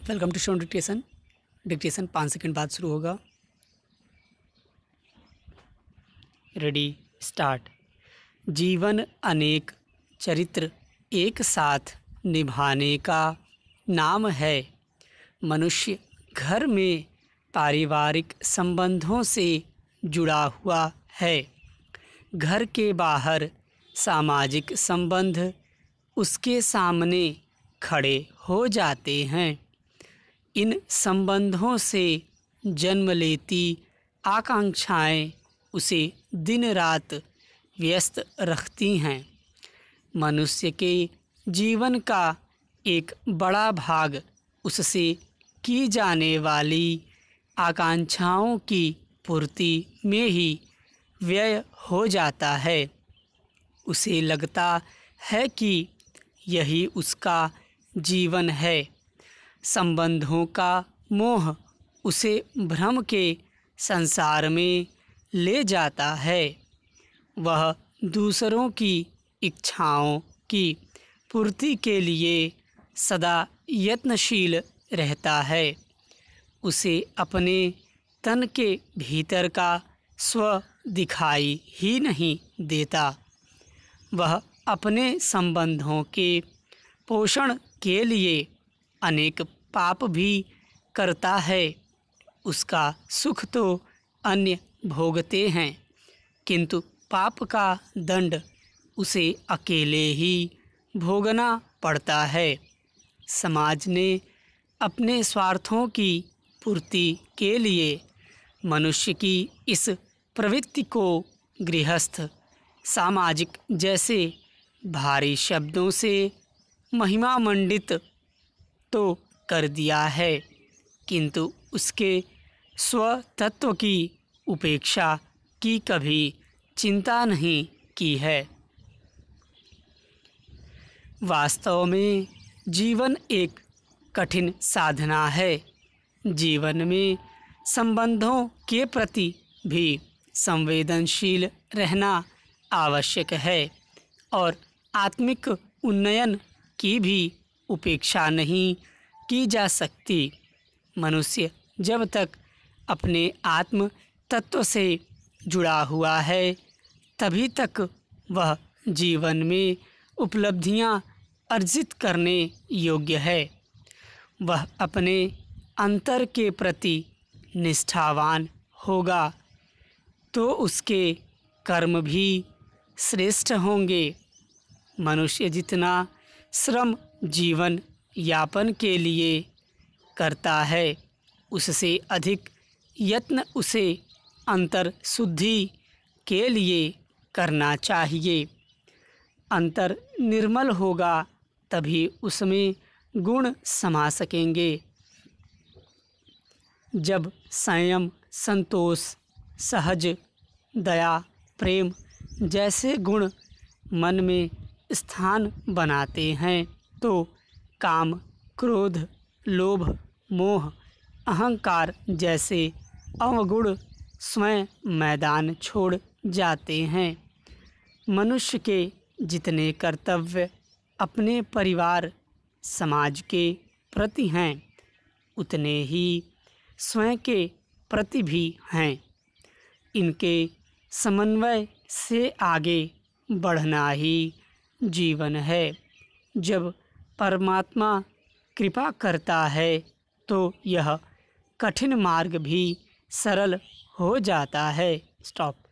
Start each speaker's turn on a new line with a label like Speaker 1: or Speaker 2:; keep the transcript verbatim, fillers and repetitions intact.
Speaker 1: Welcome to stone dictation. Dictation पाँच second बाद शुरू होगा। Ready start. जीवन अनेक चरित्र एक साथ निभाने का नाम है। मनुष्य घर में पारिवारिक संबंधों से जुड़ा हुआ है। घर के बाहर सामाजिक संबंध उसके सामने खड़े हो जाते हैं। इन संबंधों से जन्म लेती आकांक्षाएं उसे दिन रात व्यस्त रखती हैं। मनुष्य के जीवन का एक बड़ा भाग उससे की जाने वाली आकांक्षाओं की पूर्ति में ही व्यय हो जाता है। उसे लगता है कि यही उसका जीवन है। संबंधों का मोह उसे भ्रम के संसार में ले जाता है। वह दूसरों की इच्छाओं की पूर्ति के लिए सदा यत्नशील रहता है। उसे अपने तन के भीतर का स्व दिखाई ही नहीं देता। वह अपने संबंधों के पोषण के लिए अनेक पाप भी करता है। उसका सुख तो अन्य भोगते हैं, किंतु पाप का दंड उसे अकेले ही भोगना पड़ता है। समाज ने अपने स्वार्थों की पूर्ति के लिए मनुष्य की इस प्रवृत्ति को गृहस्थ सामाजिक जैसे भारी शब्दों से महिमा मंडित तो कर दिया है, किंतु उसके स्वतत्व की उपेक्षा की कभी चिंता नहीं की है। वास्तव में जीवन एक कठिन साधना है। जीवन में संबंधों के प्रति भी संवेदनशील रहना आवश्यक है और आत्मिक उन्नयन की भी उपेक्षा नहीं की जा सकती। मनुष्य जब तक अपने आत्म तत्व से जुड़ा हुआ है, तभी तक वह जीवन में उपलब्धियां अर्जित करने योग्य है। वह अपने अंतर के प्रति निष्ठावान होगा तो उसके कर्म भी श्रेष्ठ होंगे। मनुष्य जितना श्रम जीवन यापन के लिए करता है, उससे अधिक यत्न उसे अंतर शुद्धि के लिए करना चाहिए। अंतर निर्मल होगा तभी उसमें गुण समा सकेंगे। जब संयम, संतोष, सहज, दया, प्रेम जैसे गुण मन में स्थान बनाते हैं तो काम, क्रोध, लोभ, मोह, अहंकार जैसे अवगुण स्वयं मैदान छोड़ जाते हैं। मनुष्य के जितने कर्तव्य अपने परिवार, समाज के प्रति हैं, उतने ही स्वयं के प्रति भी हैं। इनके समन्वय से आगे बढ़ना ही जीवन है। जब परमात्मा कृपा करता है तो यह कठिन मार्ग भी सरल हो जाता है। स्टॉप।